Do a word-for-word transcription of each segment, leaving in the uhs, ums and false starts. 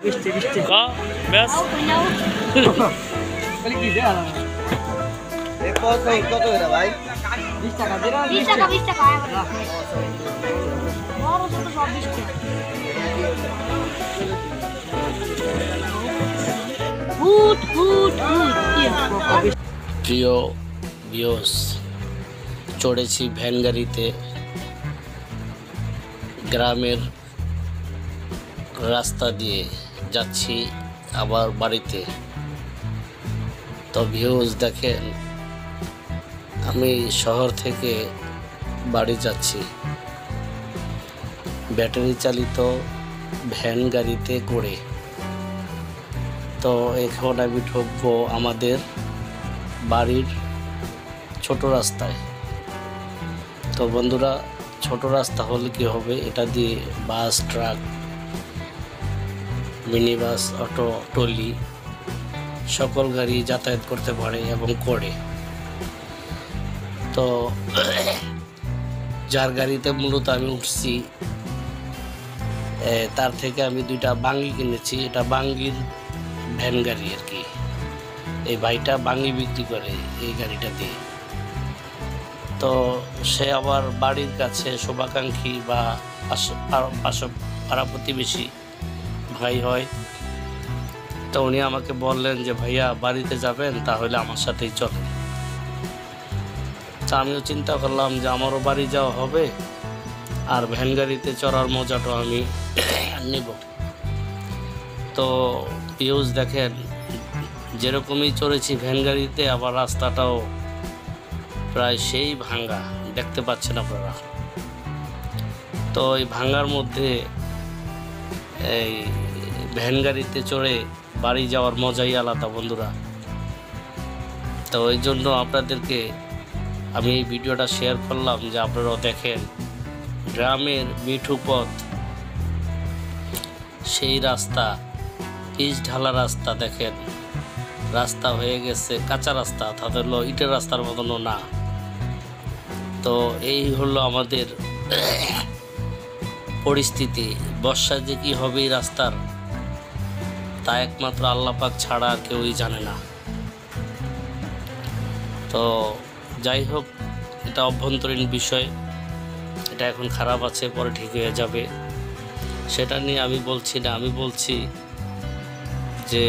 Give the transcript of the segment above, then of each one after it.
বৃষ্টি বৃষ্টি কা ব্যাস বলি কি দে আলা এ কত কত এরা ভাই বিশ টাকা দে বিশ টাকা বিশ টাকা বড় ছোট সব বিশ টাকা হুট হুট হুট প্রিয় ভিউয়ার্স, চড়েছি ভ্যান গাড়িতে গ্রামের রাস্তা দিয়ে যাচ্ছি আবার বাড়িতে। তো ভিউয়ার্স দেখেন, আমি শহর থেকে বাড়ি যাচ্ছি ব্যাটারি চালিত ভ্যান গাড়িতে করে। তো এখন আমি ঢুকবো আমাদের বাড়ির ছোট রাস্তায়। তো বন্ধুরা, ছোট রাস্তা হলে কি হবে, এটা দিয়ে bus, truck, mini bus, auto, trolley সকল গাড়ি যাতায়াত করতে পারে এবং করে। তো যার গাড়িতে মূলত আমি উঠছি, তার থেকে আমি দুইটা বাঙ্গি কিনেছি। এটা বাঙ্গির ভ্যান গাড়ি আর কি। এই ভাইটা বাঙ্গি বিক্রি করে এই গাড়িটা দিয়ে। তো সে আবার বাড়ির কাছে শুভাকাঙ্ক্ষী বা পাশে পাড়া প্রতিবেশী ভাই হয়। তো উনি আমাকে বললেন যে ভাইয়া বাড়িতে যাবেন, তাহলে আমার সাথেই চলেন। তা আমিও চিন্তা করলাম যে আমারও বাড়ি যাওয়া হবে, আর ভ্যান গাড়িতে চড়ার মজাটাও আমি নিব। তো ভিউজ দেখেন, যেরকমই চড়েছি ভ্যান গাড়িতে, আবার রাস্তাটাও প্রায় সেই ভাঙ্গা, দেখতে পাচ্ছেন আপনারা। তো এই ভাঙ্গার মধ্যে এই ভ্যান গাড়িতে চড়ে বাড়ি যাওয়ার মজাই আলাদা বন্ধুরা। তো এই জন্য আপনাদেরকে আমি এই ভিডিওটা শেয়ার করলাম যে আপনারাও দেখেন গ্রামের মিঠু পথ, সেই রাস্তা, পিচ ঢালা রাস্তা। দেখেন রাস্তা হয়ে গেছে কাঁচা রাস্তা, অর্থাৎ হলো ইটের রাস্তার মতনও না। তো এই হলো আমাদের পরিস্থিতি। বর্ষা যে কি হবে এই রাস্তার, তা একমাত্র আল্লাহ পাক ছাড়া আর কেউই জানে না। তো যাই হোক, এটা অভ্যন্তরীণ বিষয়, এটা এখন খারাপ আছে, পরে ঠিক হয়ে যাবে। সেটা নিয়ে আমি বলছি না, আমি বলছি যে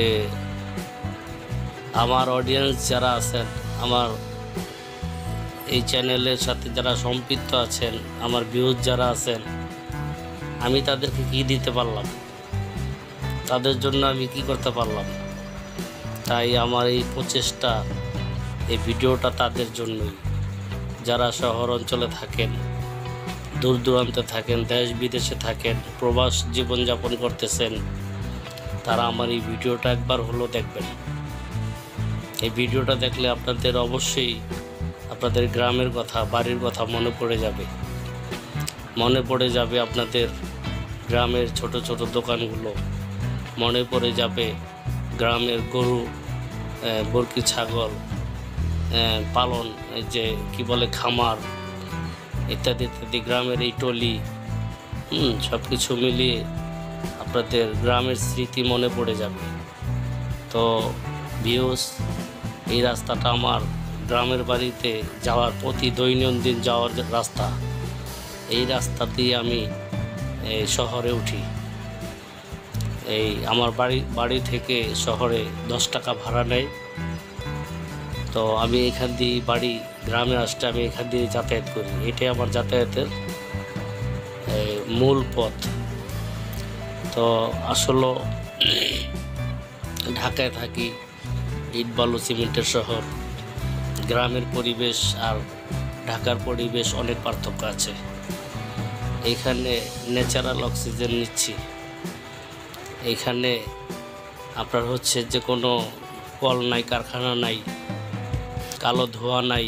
আমার অডিয়েন্স যারা আছেন, আমার এই চ্যানেলের সাথে যারা সম্পৃক্ত আছেন, আমার ভিউজ যারা আছেন, আমি তাদেরকে কি দিতে পারলাম, তাদের জন্য আমি কি করতে পারলাম। তাই আমার এই প্রচেষ্টা, এই ভিডিওটা তাদের জন্যই, যারা শহর অঞ্চলে থাকেন, দূর দূরান্তে থাকেন, দেশ বিদেশে থাকেন, প্রবাস জীবনযাপন করতেছেন, তারা আমার এই ভিডিওটা একবার হলো দেখবেন। এই ভিডিওটা দেখলে আপনাদের অবশ্যই আপনাদের গ্রামের কথা, বাড়ির কথা মনে পড়ে যাবে। মনে পড়ে যাবে আপনাদের গ্রামের ছোট ছোট দোকানগুলো, মনে পড়ে যাবে গ্রামের গরু, বরকি ছাগল পালন, এই যে কি বলে খামার, ইত্যাদি ইত্যাদি, গ্রামের এই টলি, হুম সব কিছু মিলিয়ে আপনাদের গ্রামের স্মৃতি মনে পড়ে যাবে। তো ভিউস, এই রাস্তাটা আমার গ্রামের বাড়িতে যাওয়ার, প্রতি দৈনন্দিন যাওয়ার রাস্তা। এই রাস্তা দিয়ে আমি শহরে উঠি। এই আমার বাড়ি বাড়ি থেকে শহরে দশ টাকা ভাড়া নেয়। তো আমি এখান দিয়ে বাড়ি গ্রামে আসতে আমি এখান দিয়ে যাতায়াত করি। এটাই আমার যাতায়াতের মূল পথ। তো আসলে ঢাকায় থাকি, ইট বালু সিমেন্টের শহর। গ্রামের পরিবেশ আর ঢাকার পরিবেশ অনেক পার্থক্য আছে। এইখানে ন্যাচারাল অক্সিজেন নিচ্ছি। এইখানে আপনার হচ্ছে যে কোনো কল নাই, কারখানা নাই, কালো ধোঁয়া নাই,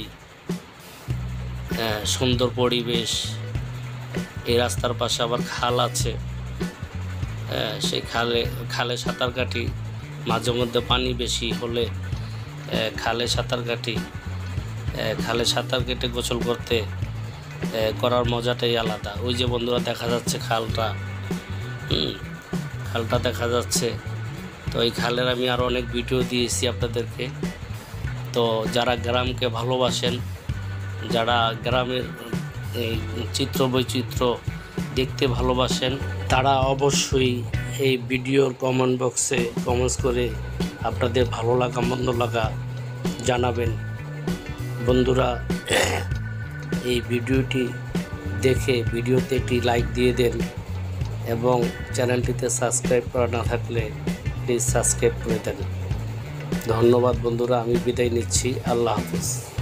সুন্দর পরিবেশ। এই রাস্তার পাশে আবার খাল আছে, সেই খালে খালে সাঁতার কাটি। মাঝে মধ্যে পানি বেশি হলে খালে সাঁতার কাটি। খালে সাঁতার কেটে গোসল করতে করার মজাটাই আলাদা। ওই যে বন্ধুরা দেখা যাচ্ছে খালটা, হুম খালটা দেখা যাচ্ছে। তো এই খালের আমি আরও অনেক ভিডিও দিয়েছি আপনাদেরকে। তো যারা গ্রামকে ভালোবাসেন, যারা গ্রামের এই চিত্র বৈচিত্র্য দেখতে ভালোবাসেন, তারা অবশ্যই এই ভিডিওর কমেন্ট বক্সে কমেন্টস করে আপনাদের ভালো লাগা মন্দ লাগা জানাবেন। বন্ধুরা, এই ভিডিওটি দেখে ভিডিওতে একটি লাইক দিয়ে দেন এবং চ্যানেলটিতে সাবস্ক্রাইব করা না থাকলে প্লিজ সাবস্ক্রাইব করে দেন। ধন্যবাদ বন্ধুরা, আমি বিদায় নিচ্ছি। আল্লাহ হাফেজ।